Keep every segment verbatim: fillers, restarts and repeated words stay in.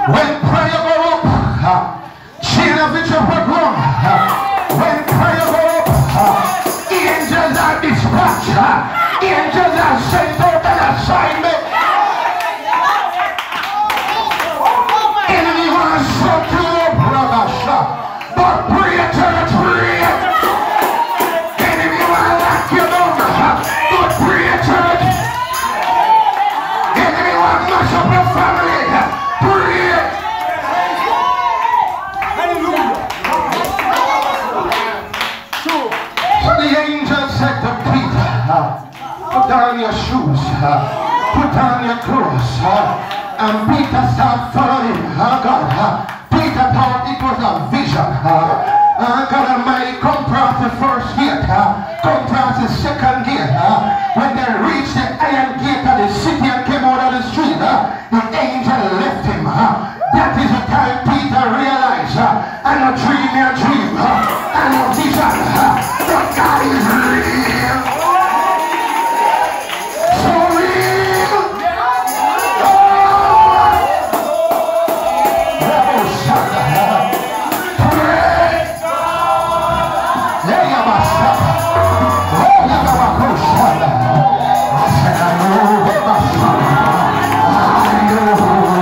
When prayer go up, chain of it up wrong. When prayer go up, angels are dispatched. Angels are sent out an assignment. Enemy want to shut you up, brother. But pray, church, pray. Enemy want to lock you down. But pray, church. Enemy want to mash up your family. Pray. So the angel said to Peter, put on your shoes, put on your clothes, and Peter started following. Oh God, Peter thought it was a vision. Oh God Almighty, come past the first gate, come past the second gate. When they reached the iron gate of the city and came out of the street, the angel left him. That is the time Peter realized, I don't dream your dream, I don't vision, but God is real. So real. I said, I know.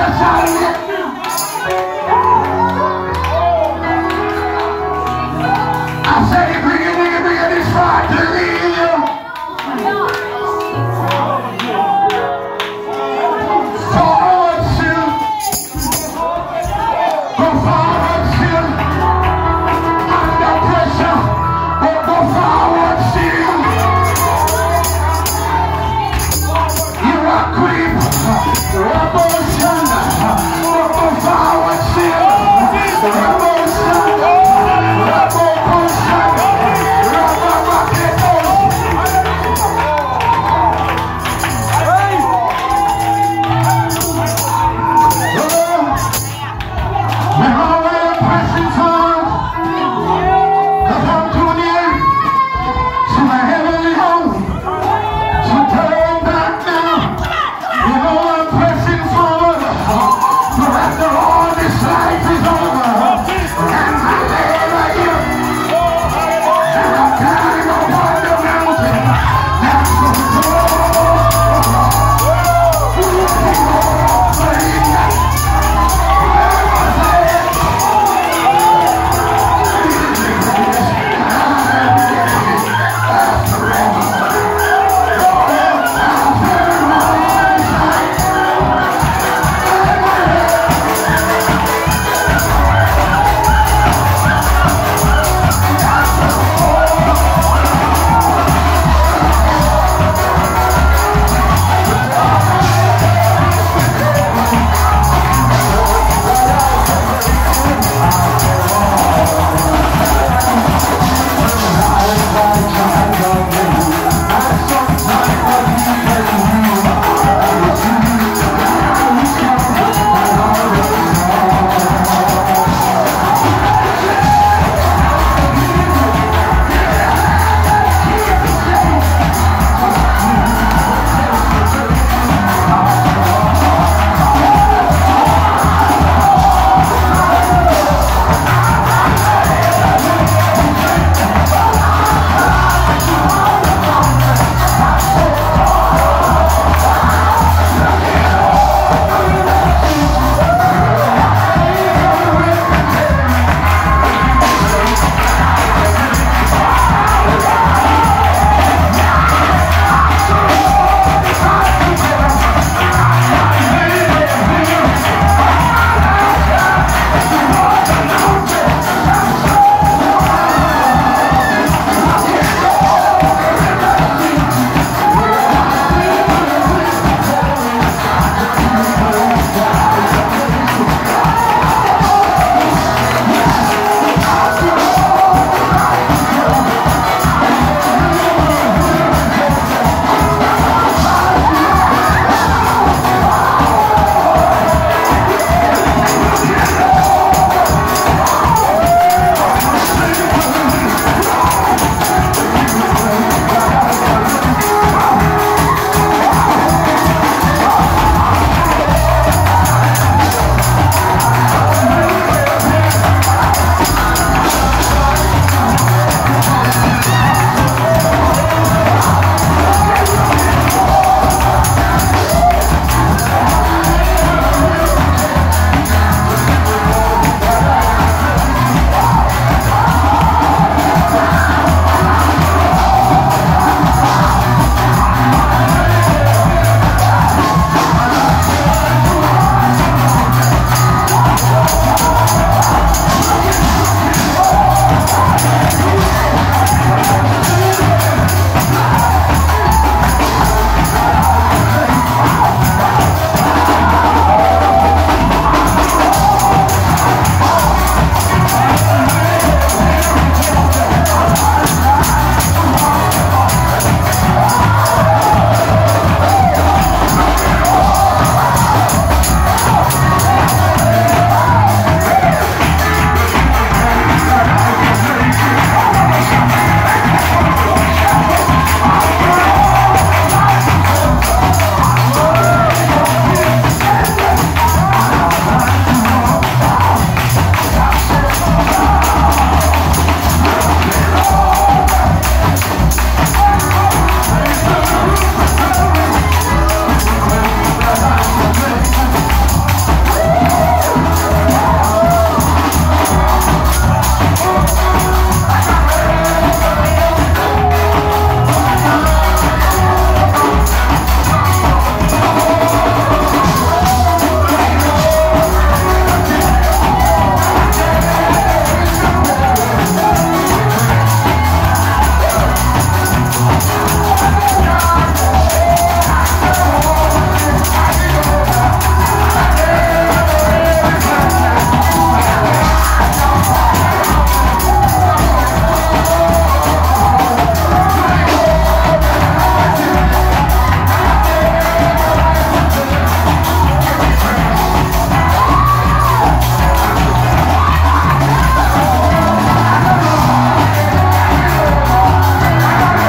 Go forward.